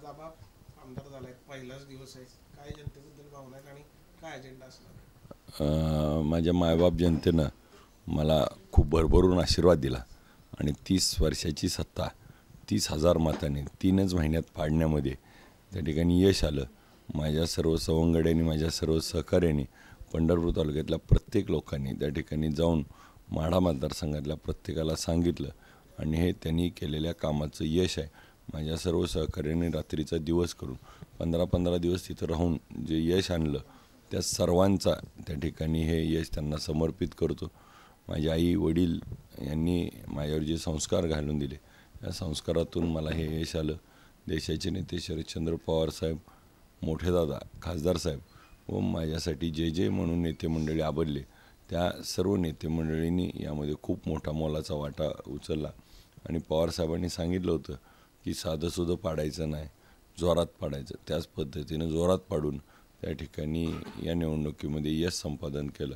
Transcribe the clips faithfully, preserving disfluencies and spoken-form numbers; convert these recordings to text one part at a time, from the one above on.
आबा आमदार झालाय, पहिलाच दिवस आहे, काय जनतेबद्दल भावना आहेत आणि काय अजेंडा असणार? माझ्या मायबाप जनतेनं मला खूप भरभरून आशीर्वाद दिला आणि तीस वर्षाची सत्ता तीस हजार मतांनी तीनच महिन्यात पाडण्यामध्ये त्या ठिकाणी यश आलं. माझ्या सर्व सवंगड्यांनी, माझ्या सर्व सहकार्यांनी, पंढरपूर तालुक्यातल्या प्रत्येक लोकांनी त्या ठिकाणी जाऊन माढा मतदारसंघातल्या प्रत्येकाला सांगितलं आणि हे त्यांनी केलेल्या कामाचं यश आहे. माझ्या सर्व सहकार्यांनी रात्रीचा दिवस करून पंधरा पंधरा दिवस तिथं राहून जे यश आणलं त्या सर्वांचा त्या ठिकाणी हे यश त्यांना समर्पित करतो. माझी आई वडील यांनी माझ्यावर जे संस्कार घालून दिले या संस्कारातून मला हे यश आलं. देशाचे नेते शरदचंद्र पवार साहेब, मोठे दादा खासदार साहेब व माझ्यासाठी जे जे म्हणून नेते मंडळी आबडले त्या सर्व नेते मंडळींनी यामध्ये खूप मोठा मोलाचा वाटा उचलला. आणि पवारसाहेबांनी सांगितलं होतं की साधंसुधं पाडायचं नाही, जोरात पाडायचं. त्याच पद्धतीनं जोरात पाडून त्या ठिकाणी या निवडणुकीमध्ये यश संपादन केलं.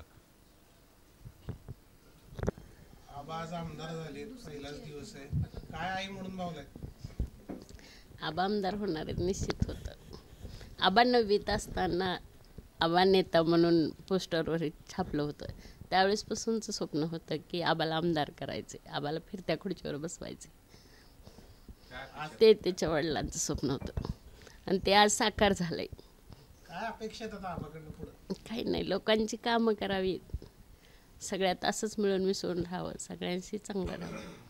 आबा आज आमदार झाले, पहिलाच दिवस आहे, काय आई म्हणून भावलाय? आबा आमदार होणार आहेत निश्चित होतं. आबा नववीत असताना आबा नेता म्हणून पोस्टरवर छापलं होतं. त्यावेळेसपासूनचं स्वप्न होतं की आबाला आमदार करायचे, आबाला फिरत्या खुर्चीवर बसवायचे. ते त्याच्या वडिलांचं स्वप्न होतं आणि ते आज साकार झालंय. काय अपेक्षा आहेत आता आबाकडनं पुढं? काही नाही, लोकांची कामं करावी, सगळ्यात असंच मिळून मिसळून राहावं, सगळ्यांशी चांगलं राहावं.